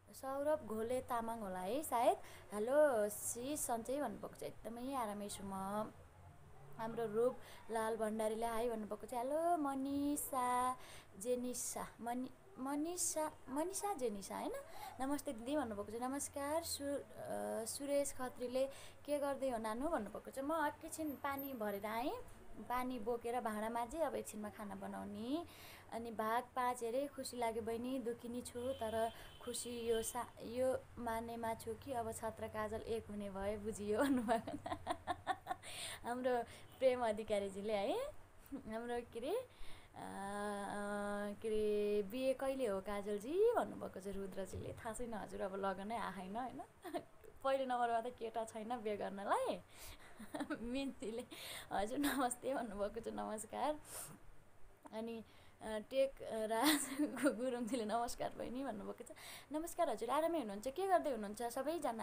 सौरभ घोले तामाङ होला है सायद। हेलो सी सन्चै भन्नुभएको छ, एकदमै आरामै छु म। हाम्रो रूप लाल भण्डारीले हाई भन्नुभएको छ। हेलो मनिषा जेनिसा मनिषा जेनिसा होइन, नमस्ते दिदी भन्नुभएको छ। नमस्कार। सुरेश खत्रीले के गर्दै हो नानु भन्नुभएको छ। म एकैछिन पानी भरेर आएँ, पानी बोकेर भाँडा माझेँ, अब एकछिनमा खाना बनाउने। अनि भाग 5 हेरेँ, खुसी लाग्यो बहिनी, दुखी छु तर खुसी यो मानेमा छु कि अब छत्र काजल एक हुने भए बुझियो भन्नुभएको छ हाम्रो प्रेम अधिकारीजीले है। हाम्रो के अरे बिहे कहिले हो काजलजी भन्नुभएको छ रुद्रजीले। थाहा छैन हजुर, अब लगनै आएन होइन। पहिलो नम्बरमा त केटा छैन बिहे गर्नलाई। मिन्तीले हजुर नमस्ते भन्नुभएको छ। नमस्कार। अनि टेक राज गुरुङजीले नमस्कार बहिनी भन्नुभएको छ। नमस्कार हजुर, आरामै हुनुहुन्छ? के गर्दै हुनुहुन्छ सबैजना?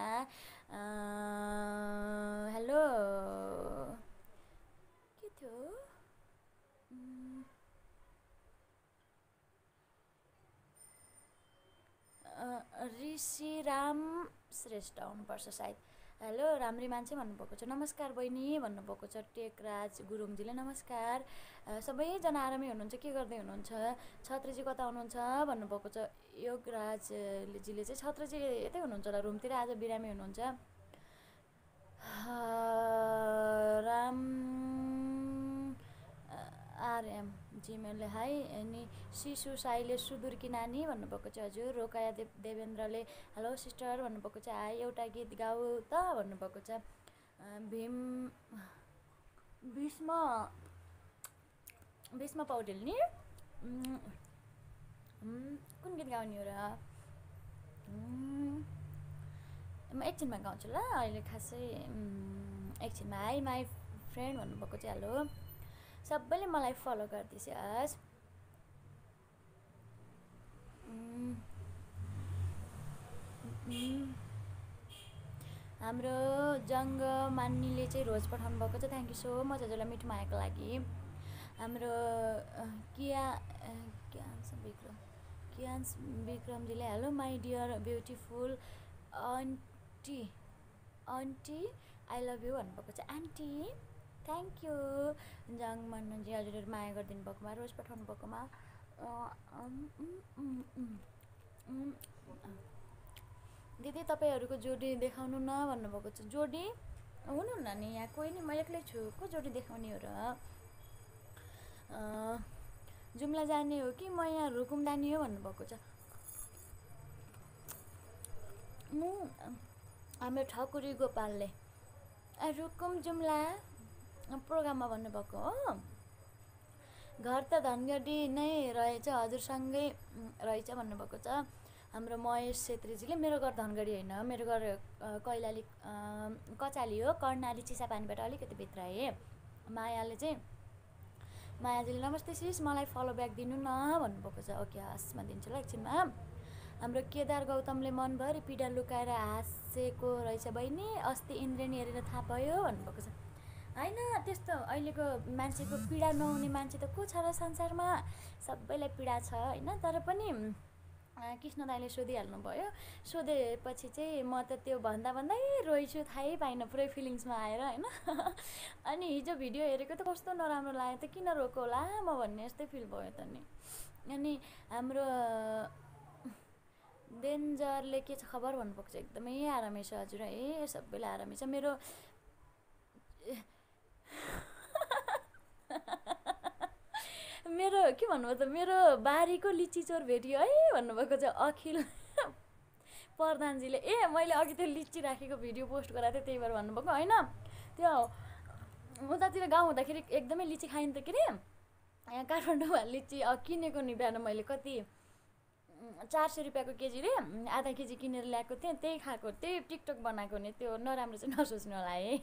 हेलो के थियो ऋषिराम श्रेष्ठ हुनुपर्छ सायद। हेलो राम्री मान्छे भन्नुभएको छ। नमस्कार बहिनी भन्नुभएको छ टेकराज गुरुङजीले। नमस्कार। सबैजना आरामै हुनुहुन्छ? के गर्दै हुनुहुन्छ? छत्रजी कता हुनुहुन्छ भन्नुभएको छ योगराजजीले चाहिँ। छत्रजी यतै हुनुहुन्छ होला रुमतिर, आज बिरामी हुनुहुन्छ। राम आरएम जिमेलले हाई। अनि शिशु साईले सुदूरकी नानी भन्नुभएको छ हजुर। रोकाया देवेन्द्रले हेलो सिस्टर भन्नुभएको छ। हाई, एउटा गीत गाऊ त भन्नुभएको छ। भीष्म पौडेल नि कुन गीत गाउने हो र? म एकछिनमा गाउँछु ल, अहिले खासै एकछिनमा। हाई माई फ्रेन्ड भन्नुभएको चाहिँ। हेलो सबैले मलाई फलो गरिदिनुहोस्। हाम्रो जङ्ग मान्नीले चाहिँ रोज पठाउनु भएको छ। थ्याङ्क यू सो मच हजुरलाई मिठो मायाको लागि। हाम्रो कियान्स विक्रमजीले hello my dear beautiful aunty I love you भन्नुभएको छ। Aunty thank you. जङ मन्नजी हजुरहरू माया गरिदिनु भएकोमा, रोज पठाउनु भएकोमा। दिदी तपाईँहरूको जोडी देखाउनु न भन्नुभएको छ। जोडी हुनुहुन्न नि यहाँ कोही नि, म एक्लै छु। को जोडी देखाउने हो र? जुम्ला जाने हो कि म यहाँ रुकुम जाने हो भन्नुभएको छ। हाम्रो ठकुरी गोपालले रुकुम जुम्ला प्रोग्राममा भन्नुभएको हो। घर त धनगढी नै रहेछ हजुरसँगै रहेछ भन्नुभएको छ। हाम्रो महेश छेत्रीजीले मेरो घर धनगढी होइन, मेरो घर कैलाली कचाली हो, कर्णाली चिसापानीबाट अलिकति भित्र है। मायाजीले नमस्ते सिस, मलाई फलो ब्याक दिनु न भन्नुभएको छ। ओके हस्, म दिन्छु ल एकछिनमा। हाम्रो केदार गौतमले मनभरि पीडा लुकाएर हाँसेको रहेछ बहिनी, अस्ति इन्द्रेणी हेरेर थाहा भयो भन्नुभएको छ। होइन त्यस्तो अहिलेको मान्छेको पीडा नहुने मान्छे त को छ र संसारमा? सबैलाई पीडा छ होइन। तर पनि कृष्ण दाइले सोधिहाल्नु भयो। सोधेपछि चाहिँ म त त्यो भन्दै रोइछु, थाहै पाइनँ, पुरै फिलिङ्समा आएर होइन। अनि हिजो भिडियो हेरेको त कस्तो नराम्रो लाग्यो त, किन रोको होला म भन्ने जस्तै फिल भयो त नि। अनि हाम्रो डेन्जरले के छ खबर भन्नुभएको छ। एकदमै आरामै छ हजुर है, सबैलाई आरामै छ। मेरो के भन्नुभयो त, मेरो बारीको लिची चोर भेटियो है भन्नुभएको छ अखिल प्रधानजीले। मैले अघि त्यो लिची राखेको भिडियो पोस्ट गराएको थिएँ, त्यही भएर भन्नुभएको होइन। त्यो उतातिर गाउँ हुँदाखेरि एकदमै लिची खाइन्थ्यो के अरे। यहाँ काठमाडौँमा लिची किनेको नि बिहान मैले कति 400 रुपियाँको केजी रे, आधा केजी किनेर ल्याएको थिएँ, त्यही खाएको, त्यही टिकटक बनाएको नि। त्यो नराम्रो चाहिँ नसोच्नु होला है।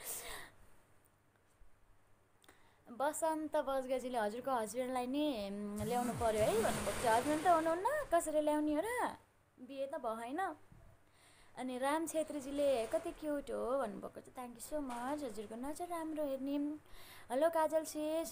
बसन्त बजगजीले हजुरको हस्बेन्डलाई नि ल्याउनु पर्यो है भन्नुभएको छ। हस्बेन्ड त हुनुहुन्न, कसरी ल्याउने हो र, बिहे त भयो होइन। अनि राम छेत्रीजीले कति क्युट हो भन्नुभएको छ। थ्याङ्क यू सो मच हजुरको नजर राम्रो हेर्ने। Hello Kajal sis.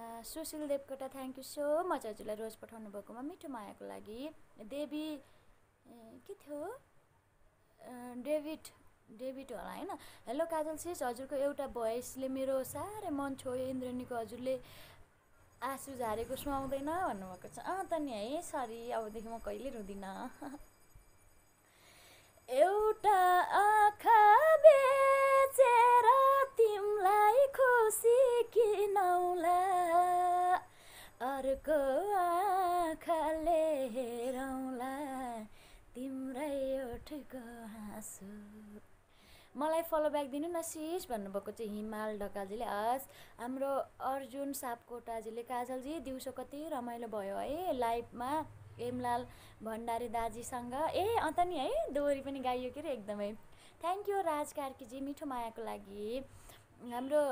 Sushil Devkota thank you so much हजुरलाई रोज पठाउनु भएकोमा, मिठो मायाको लागि। देवी के थियो डेभिड डेभिड होला होइन। हेलो काजल सिस, हजुरको एउटा भोइसले मेरो साह्रै मन छोयो। इन्द्रेणीको हजुरले आँसु झारेको सुहाउँदैन भन्नुभएको छ। त नि है, सरी, अबदेखि म कहिले रुँदिनँ। एउटा आँखा बेचेर तिमीलाई खुसी किनौला, अर्को आँखाले हेरौँला तिम्रै ओठको हाँसो। मलाई फलो ब्याक दिनु न सिस भन्नुभएको चाहिँ हिमाल ढकालजीले। हस्, हाम्रो अर्जुन सापकोटाजीले काजलजी दिउँसो कति रमाइलो भयो है लाइभमा एमलाल भण्डारी दाजीसँग। अन्त नि है, दोहोरी पनि गाइयो के अरे एकदमै। थ्याङ्क यू राज कार्कीजी मिठो मायाको लागि। हाम्रो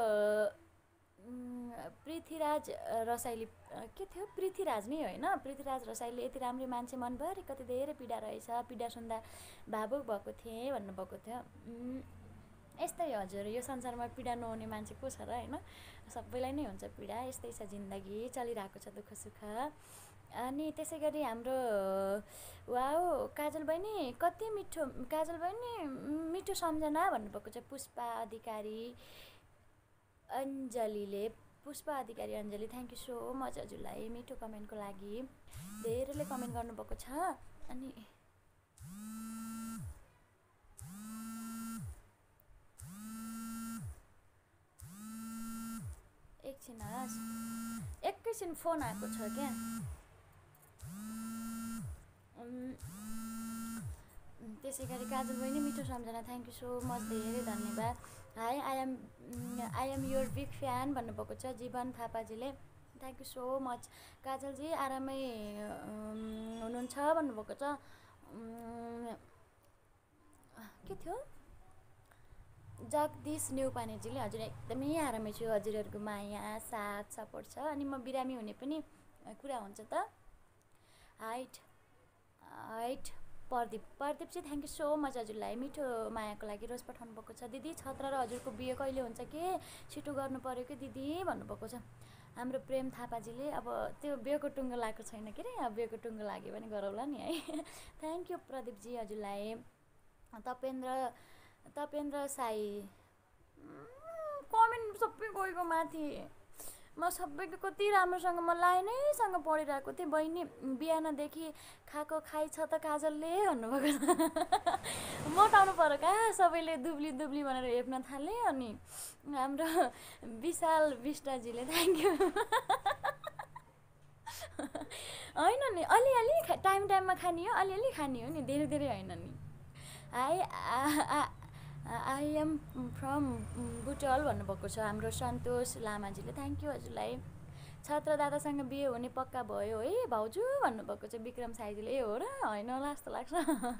पृथ्वीराज रसाइली, के थियो पृथ्वीराज नै होइन, पृथ्वीराज रसाइली, यति राम्रो मान्छे मनभरि कति धेरै पीडा रहेछ, पीडा सुन्दा भावुक भएको थिएँ भन्नुभएको थियो। यस्तै हजुर, यो संसारमा पीडा नहुने मान्छे को छ र होइन, सबैलाई नै हुन्छ पीडा, यस्तै छ जिन्दगी, चलिरहेको छ दुःख सुख। अनि त्यसै गरी हाम्रो वाउ काजल बहिनी कति मिठो, काजल बहिनी मिठो सम्झना भन्नुभएको छ पुष्पा अधिकारी अञ्जलीले। Pushpa Adhikari Anjali, thank you so much हजुरलाई मिठो कमेन्टको लागि। धेरैले कमेन्ट गर्नुभएको छ। अनि एकैछिन फोन आएको छ क्या। त्यसै गरी काजल बहिनी मिठो सम्झना, थ्याङ्क यू सो मच, धेरै धन्यवाद। Hi I am your big fan भन्नुभएको छ जीवन थापाजीले। Thank you so much. काजलजी आरामै हुनुहुन्छ भन्नुभएको छ। के थियो जगदीश न्युपानेजीले, हजुर एकदमै आरामै छु, हजुरहरूको माया साथ सपोर्ट छ। अनि म बिरामी हुने पनि कुरा हुन्छ त। हाइट प्रदीप चाहिँ थ्याङ्क यू सो मच हजुरलाई मिठो मायाको लागि रोज पठाउनु भएको छ। दिदी छत्र र हजुरको बिहे कहिले हुन्छ के, छिटो गर्नु पऱ्यो कि दिदी भन्नुभएको छ हाम्रो प्रेम थापाजीले। अब त्यो बिहेको टुङ्गो लगाएको छैन के अरे, अब बिहेको टुङ्गो लाग्यो भने गरौँला नि है। थ्याङ्क यू प्रदीपजी हजुरलाई। तपेन्द्र साई कमेन्ट सबै गएको माथि। म सबैको कति राम्रोसँग म लाइनैसँग पढिरहेको थिएँ। बहिनी बिहानदेखि खाएको खाइ छ त काजलले भन्नुभएको छ। मोटाउनु पऱ्यो कहाँ, सबैले दुब्ली दुब्ली भनेर हेप्न थाले। अनि हाम्रो विशाल विष्टाजीले थ्याङ्क यू। होइन नि, अलिअलि टाइममा खाने हो, अलिअलि खाने हो नि, धेरै धेरै होइन नि। आई एम फ्रम बुटल भन्नुभएको छ हाम्रो सन्तोष लामाजीले। थ्याङ्क यू हजुरलाई। छत्र दादासँग बिहे हुने पक्का भयो है भाउजू भन्नुभएको छ विक्रम साईजीले। हो र, होइन होला जस्तो लाग्छ।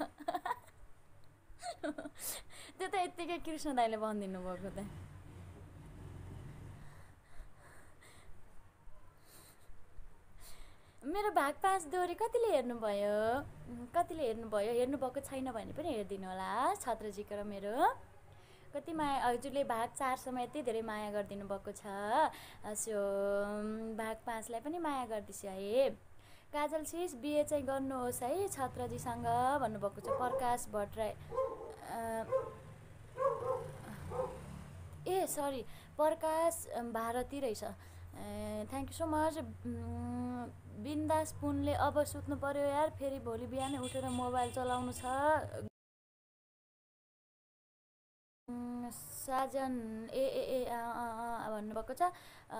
त्यो त यत्तिकै कृष्ण दाईले भनिदिनु भएको त। मेरो भाग 5 दोहोरी कतिले हेर्नुभयो, हेर्नुभएको छैन भने पनि हेरिदिनु होला छत्रजीको र मेरो। कति माया, हजुरले भाग 4 समय यति धेरै माया गरिदिनु भएको छ, सो भाग 5 लाई पनि माया गरिदिछु है। काजल सिस बिहे चाहिँ गर्नुहोस् है छत्रजीसँग भन्नुभएको छ प्रकाश भट्टराई। सरी प्रकाश भारती रहेछ। Thank you so much. Bindas पुनले अब सुत्नु पर्यो यार, फेरि भोलि बिहानै उठेर मोबाइल चलाउनु छ। साजन भन्नुभएको छ।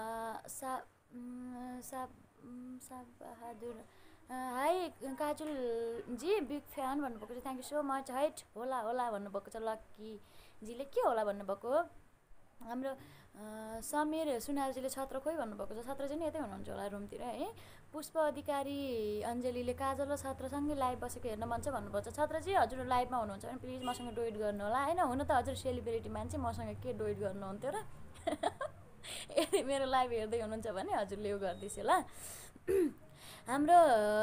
बहादुर हाई काजुलजी बिग फ्यान भन्नुभएको छ। Thank you so much. Height होला भन्नुभएको छ लक्कीजीले। के होला भन्नुभएको। हाम्रो समीर सुनारजीले छत्र खोइ भन्नुभएको छ। छत्र चाहिँ यतै हुनुहुन्छ होला रुमतिर है। पुष्प अधिकारी अञ्जलीले काजल र छत्रसँगै लाइभ बसेको हेर्न मन छ भन्नुभएको छ। छत्रजी हजुर लाइभमा हुनुहुन्छ भने प्लिज मसँग डोइट गर्नु होला होइन। हुन त हजुर सेलिब्रेटी मान्छे, मसँग के डोइट गर्नुहुन्थ्यो र। यदि मेरो लाइभ हेर्दै हुनुहुन्छ भने हजुरले यो गरिदिनुहोस् होला। हाम्रो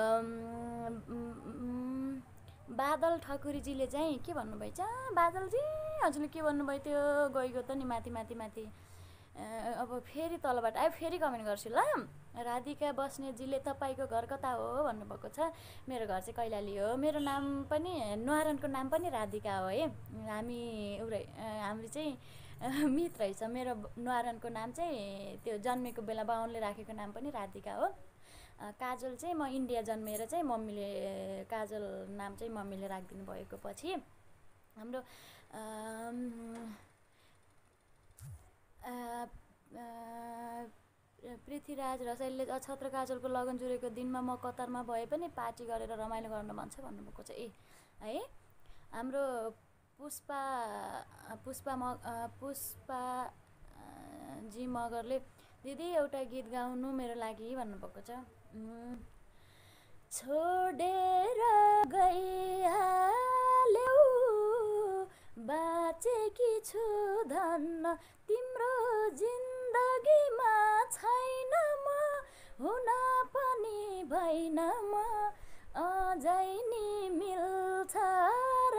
बादल ठकुरीजीले चाहिँ के भन्नुभएछ बादलजी, हजुरले के भन्नुभयो त्यो गइगयो त नि माथि। अब फेरि तलबाट आयो, फेरि कमेन्ट गर्छु ल। राधिका बस्नेतजीले तपाईँको घर कता हो भन्नुभएको छ। मेरो घर चाहिँ कैलाली हो। मेरो नाम पनि न्वारानको नाम पनि राधिका हो है। हामी चाहिँ मित रहेछ। मेरो न्वारानको नाम चाहिँ त्यो जन्मेको बेला बाउनले राखेको नाम पनि राधिका हो। काजल चाहिँ म इन्डिया जन्मेर चाहिँ मम्मीले काजल नाम चाहिँ मम्मीले राखिदिनु भएको पछि हाम्रो पृथ्वीराज रसाइलले छत्र काजलको लगन जुरेको दिनमा म कतारमा भए पनि पार्टी गरेर रमाइलो गर्न मन छ भन्नुभएको छ। है हाम्रो पुष्पा जी मगरले दिदी एउटा गीत गाउनु मेरो लागि भन्नुभएको छ। छोडेर गइहाल्यौ बाँचेकी छु धन्न तिम्रो जिन्दगीमा छैन म हुन पनि भइन म अझै नि मिल्छ र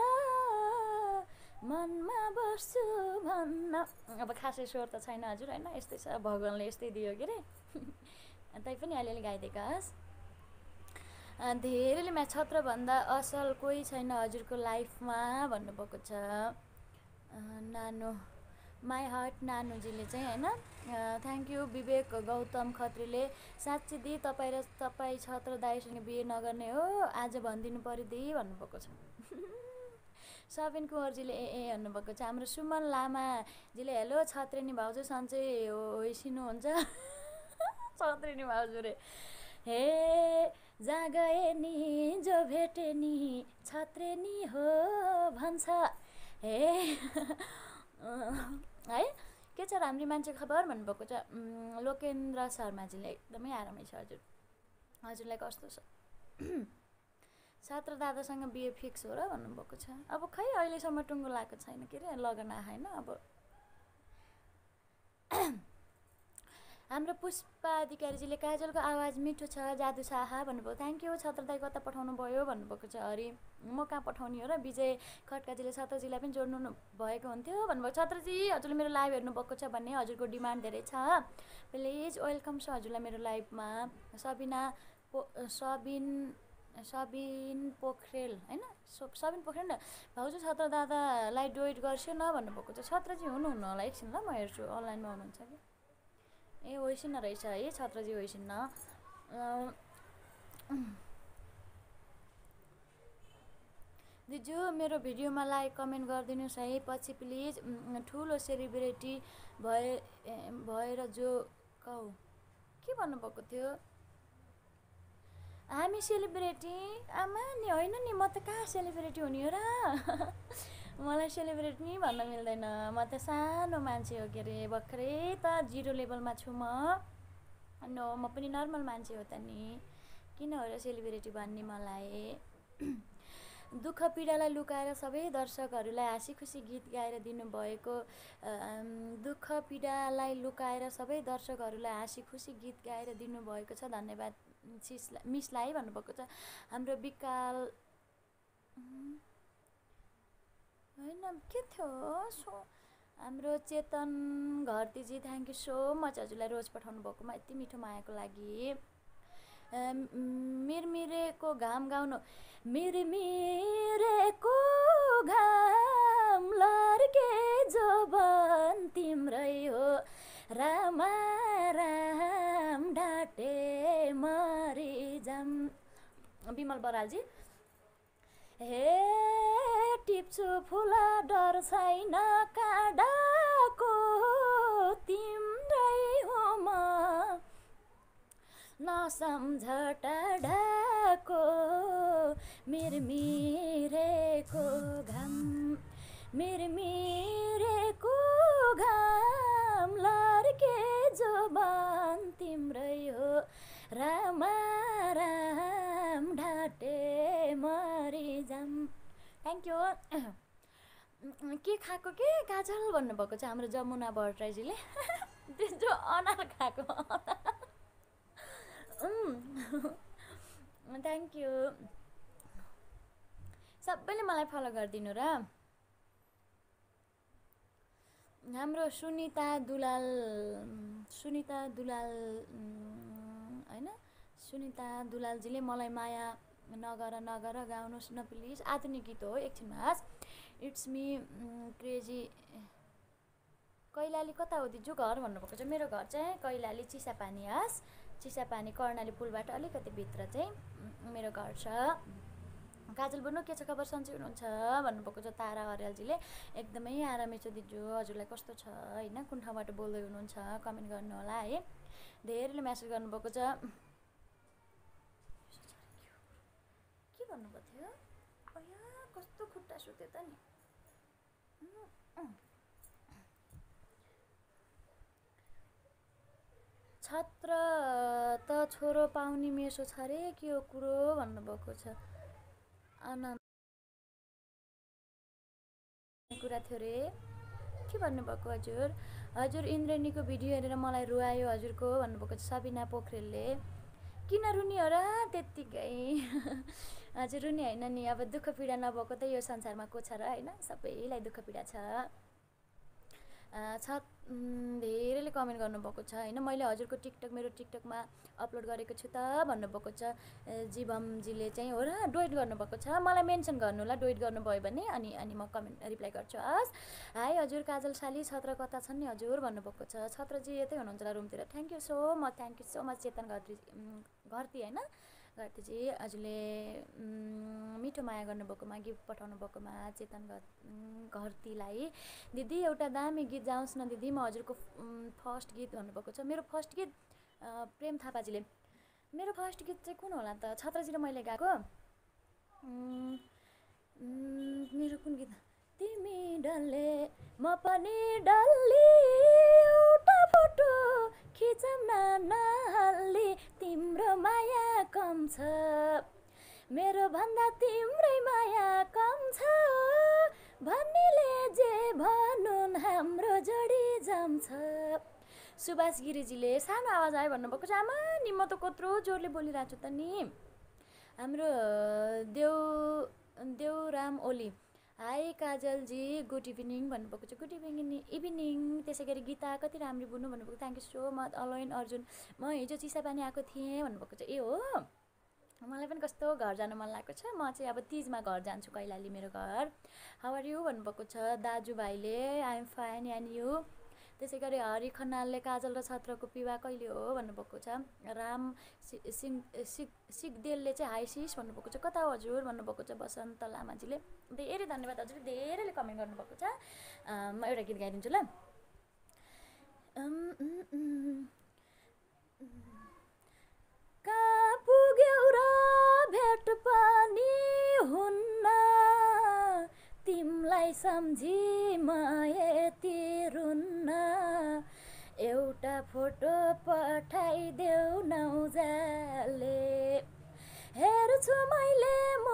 मनमा बस्छु भन्न। अब खासै स्वर त छैन हजुर होइन, यस्तै छ, भगवान्ले यस्तै दियो के अरे। तै पनि अलिअलि गाइदिएको होस्। धेरैले छत्रभन्दा असल कोही छैन हजुरको लाइफमा भन्नुभएको छ। नानो माई हार्ट नानुजीले चाहिँ होइन। थ्याङ्क यू विवेक गौतम खत्रीले। साँच्ची दि तपाईँ छत्र दाइसँग बिहे नगर्ने हो आज भनिदिनु पऱ्यो दि भन्नुभएको छ। सबिन कुँवरजीले भन्नुभएको छ। हाम्रो सुमन लामाजीले हेलो छत्रेनी भाउजू सन्चै होइसिनुहुन्छ। छत्रेनी भाउजू रे हे जहाँ गए नि जो भेटे नि छत्रेनी हो भन्छ हे। है के छ राम्री मान्छे खबर भन्नुभएको छ। लोकेन्द्र शर्माजीले एकदमै आरामै छ हजुर। हजुरलाई कस्तो छ? छत्र दादासँग बिहे फिक्स हो र भन्नुभएको छ। अब खै अहिलेसम्म टुङ्गो लगाएको छैन के अरे, लगन आएन। अब हाम्रो पुष्पा अधिकारीजीले काजलको आवाज मिठो छ जादु छ आहा भन्नुभयो। Thank you. छत्र दाई कता पठाउनु भयो भन्नुभएको छ। हरि म कहाँ पठाउने हो र। विजय खड्काजीले छत्रजीलाई पनि जोड्नु भएको हुन्थ्यो भन्नुभयो। छत्रजी हजुरले मेरो लाइभ हेर्नुभएको छ भन्ने हजुरको डिमान्ड धेरै छ। प्लिज वेलकम छ हजुरलाई मेरो लाइभमा। सबिन पोखरेल होइन, सबिन पोखरेल न भाउजू छत्र दादालाई डोइट गर्छु न भन्नुभएको छ। छत्रजी हुनुहुन्न होला, एकछिन ल म हेर्छु अनलाइनमा हुनुहुन्छ कि। ए होइसिन्न रहेछ है छत्रजी, होइसिन्न। दिजु मेरो भिडियोमा लाइक कमेन्ट गरिदिनुहोस् है पछि प्लिज। ठुलो सेलिब्रेटी भएर जो कौ के भन्नुभएको थियो। हामी सेलिब्रेटी आमा नि होइन नि, म त कहाँ सेलिब्रेटी हुने हो र। मलाई सेलिब्रेटी नि भन्न मिल्दैन, म त सानो मान्छे हो के अरे। भर्खरै त 0 लेभलमा छु म। नो म पनि नर्मल मान्छे हो त नि, किन हो र सेलिब्रेटी भन्ने मलाई। दुःख पीडालाई लुकाएर सबै दर्शकहरूलाई हाँसी खुसी गीत गाएर दिनुभएको दुःख पीडालाई लुकाएर सबै दर्शकहरूलाई हाँसी खुसी गीत गाएर दिनुभएको छ। धन्यवाद मिसलाई भन्नुभएको छ। हाम्रो विकाल होइन के थियो हाम्रो चेतन घरतीजी थ्याङ्क यू सो मच हजुरलाई रोज पठाउनु भएकोमा यति मिठो मायाको लागि। मिरमिरेको घाम गाउनु। मिरमिरेको घाम लर्के जोबन तिम्रै हो रामा राम ढाटे मरिजाम। विमल बरालजी हे टिप्छु फुल डर छैन काँडाको तिम्रै हो म नसम्झ टाढाको मिरमिरेको घाम। मिरमिरेको घाम लर्के जोबन तिम्रै हो रामा राम ढाटे मरिजाम। Thank you. के खाएको के काजल भन्नुभएको छ हाम्रो जमुना भट्टराईजीले। त्यो जो अनार खाएको। Thank you. सबैले मलाई फलो गरिदिनु र। हाम्रो सुनिता दुलाल हैन। सुनिता दुलालजीले मलाई माया नगर गाउनुहोस् न प्लिज। आधुनिक गीत हो एकछिनमा। इट्स मी क्रेजी कैलाली कता हो दिजु घर भन्नुभएको छ। मेरो घर चाहिँ कैलाली चिसापानी चिसापानी कर्णाली पुलबाट अलिकति भित्र चाहिँ मेरो घर छ। काजल बुनु के छ खबर, सन्चै हुनुहुन्छ भन्नुभएको छ तारा अर्यालजीले। एकदमै आरामै छु दिजु, हजुरलाई कस्तो छ हैन, कुन ठाउँबाट बोल्दै हुनुहुन्छ कमेन्ट गर्नु होला है। धेरैले मेसेज गर्नुभएको छ। के भन्नुभएको थियो? अया कस्तो खुट्टा सुत्यो त नि। छत्र त छोरो पाउने मेसो छ रे, के हो कुरो भन्नुभएको छ। आनन्द कुरा थियो रे, के भन्नुभएको हजुर? हजुर इन्द्रेणीको भिडियो हेरेर मलाई रुवायो हजुरको भन्नुभएको छ सबिना पोखरेलले। किन रुनी हो र त्यत्तिकै? हजुर रुनी होइन नि, अब दुःख पीडा नभएको त यो संसारमा को छ र हैन, सबैलाई दुःख पीडा छ। धेरैले कमेन्ट गर्नुभएको छ हैन। मैले हजुरको टिकटक मेरो टिकटकमा अपलोड गरेको छु त भन्नुभएको छ जीवमजीले चाहिँ हो र। डोनेट गर्नुभएको छ, मलाई मेन्सन गर्नु होला डोनेट गर्नुभयो भने, अनि म कमेन्ट रिप्लाई गर्छु। हाई हजुर काजल साली छत्र कता छन् नि हजुर भन्नुभएको छ। छत्रजी यतै हुनुहुन्छ होला रुमतिर। Thank you so much Chetan Gharti हैन घरतीजी, हजुरले मिठो माया गर्नुभएकोमा गिफ्ट पठाउनु भएकोमा चेतन घरतीलाई। दिदी एउटा दामी गीत जाओस् न दिदी, म हजुरको फर्स्ट गीत भन्नुभएको छ। मेरो फर्स्ट गीत प्रेम थापाजीले। मेरो फर्स्ट गीत चाहिँ कुन होला त? छत्रजी र मैले गाएको मेरो कुन गीत? तिमी डल्ले म पनि डल्ली, एउटा फोटो खिचमा नहल्ली, तिम्रो माया कम छ मेरो भन्दा तिम्रै माया कम छ, भन्नेले जे भनुन् हाम्रो जोडी जम्छ। सुभाष गिरिजीले सानो आवाज आयो भन्नुभएको छ। आमा नि म त कत्रो जोडले बोलिरहेको छु त नि। हाम्रो देवराम ओली हाई काजलजी गुड इभिनिङ भन्नुभएको छ। Good evening. त्यसै गरी गीता कति राम्रो बुनु भन्नुभएको। Thank you so much. अलोइन अर्जुन म हिजो चिसापानी आएको थिएँ भन्नुभएको छ। ए हो, मलाई पनि कस्तो घर जानु मन लागेको छ। म चाहिँ अब तिजमा घर जान्छु कैलाली मेरो घर। हाउ आर यु भन्नुभएको छ दाजुभाइले। I am fine and you. त्यसै गरी हरि खनालले काजल र छत्रको विवाह कहिले हो भन्नुभएको छ। राम सिगदेलले चाहिँ हाई सिस भन्नुभएको छ। कता हो हजुर भन्नुभएको छ बसन्त लामाजीले। धेरै धन्यवाद हजुर, धेरैले कमेन्ट गर्नुभएको छ। म एउटा गीत गाइदिन्छु ल। कहाँ पुग्यौ र भेट पनि हुन्न, तिमलाई सम्झी म यति रुन्न, एउटा फोटो पठाइदेऊ नौजाले, हेर्छु मैले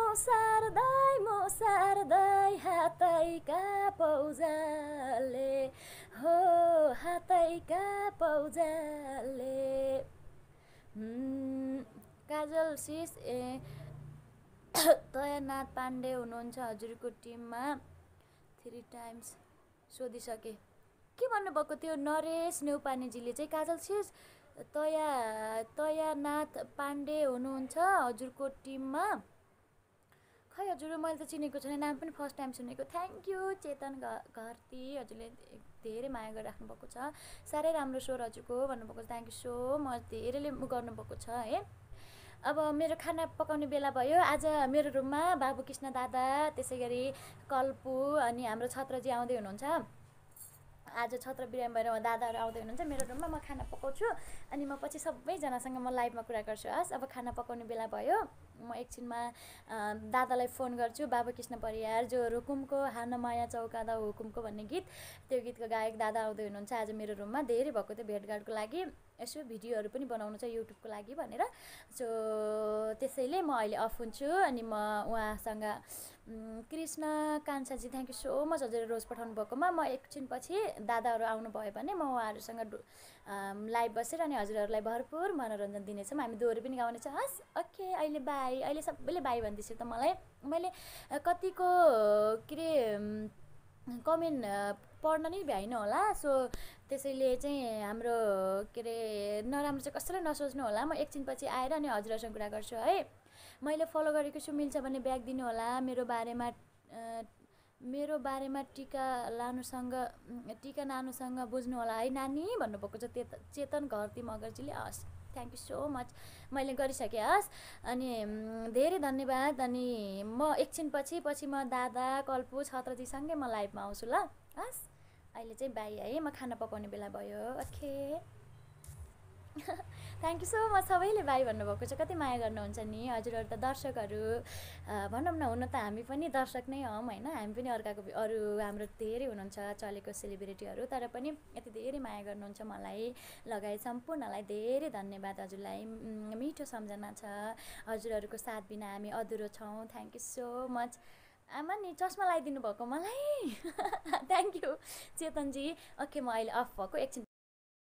मुसार्दै हातैका पौजाले, हो हातैका पौजाले। काजल सिस तयनाथ पाण्डे हुनुहुन्छ हजुरको टिममा 3 टाइम्स सोधिसके। के भन्नुभएको थियो नरेश नेउपानेजीले चाहिँ? काजल सिस तयनाथ पाण्डे हुनुहुन्छ हजुरको टिममा। खै हजुर मैले त चिनेको छैन, नाम पनि फर्स्ट टाइम सुनेको। थ्याङ्क यू चेतन घरती, हजुरले धेरै माया गरिराख्नु भएको छ। साह्रै राम्रो स्वर हजुरको भन्नुभएको छ। थ्याङ्क यू सो मच, धेरैले गर्नुभएको छ है। अब मेरो खाना पकाउने बेला भयो। आज मेरो रुममा बाबु कृष्ण दादा, त्यसै गरी कल्पु अनि हाम्रो छत्रजी आउँदै हुनुहुन्छ। आज छत्र बिराम भएर दादाहरू आउँदै हुनुहुन्छ मेरो रुममा। म खाना पकाउँछु अनि म पछि सबैजनासँग म लाइभमा कुरा गर्छु। अब खाना पकाउने बेला भयो। म एकछिनमा दादालाई फोन गर्छु। बाबु कृष्ण परियार जो हुकुमको हाना माया चौकादा हुकुमको भन्ने गीत, त्यो गीतको गायक दादा आउँदै हुनुहुन्छ आज मेरो रुममा। धेरै भएको थियो भेटघाटको लागि, यसो भिडियोहरू पनि बनाउनु छ युट्युबको लागि भनेर। सो त्यसैले म अहिले अफ हुन्छु अनि म उहाँसँग कृष्ण कान्छाजी थ्याङ्क यू सो मच हजुरले रोज पठाउनु भएकोमा। म एकछिन पछि दादाहरू आउनुभयो भने म उहाँहरूसँग लाइभ बसेर अनि हजुरहरूलाई भरपुर मनोरञ्जन दिनेछौँ। हामी दोहोरी पनि गाउनेछौँ। हस् ओके, अहिले बाई। अहिले सबैले बाई भन्दैछु त। मैले कतिको के अरे कमेन्ट पढ्न नै भ्याइन होला। सो त्यसैले चाहिँ हाम्रो के अरे नराम्रो चाहिँ कसैलाई नसोच्नु होला। म एकछिनपछि आएर अनि हजुरहरूसँग कुरा गर्छु है। मैले फलो गरेको छु, मिल्छ भने ब्याग दिनु होला। मेरो बारेमा टिका नानुसँग बुझ्नु होला है नानी भन्नुभएको छ चेतन घरती मगर्जीले। हस्, थ्याङ्क यू सो मच, मैले गरिसकेँ। हस्, अनि धेरै धन्यवाद। अनि म एकछिनपछि म दादा कल्पु छत्रजीसँगै म लाइभमा आउँछु ल। हस्, अहिले चाहिँ बाई है, म खाना पकाउने बेला भयो। Okay, thank you so much. सबैले बाई भन्नुभएको छ, कति माया गर्नुहुन्छ नि हजुरहरू त दर्शकहरू। भनौँ न, हुन त हामी पनि दर्शक नै हौँ होइन। हामी पनि अरू हाम्रो धेरै हुनुहुन्छ चलेको सेलिब्रिटीहरू, तर पनि यति धेरै माया गर्नुहुन्छ मलाई लगायत सम्पूर्णलाई धेरै धन्यवाद। हजुरलाई मिठो सम्झना छ, हजुरहरूको साथ बिना हामी अधुरो छौँ। Thank you so much. आमा नि चस्मा लगाइदिनु भएको मलाई। Thank you Chetanji. ओके, म अहिले अफ भएको, एकछिन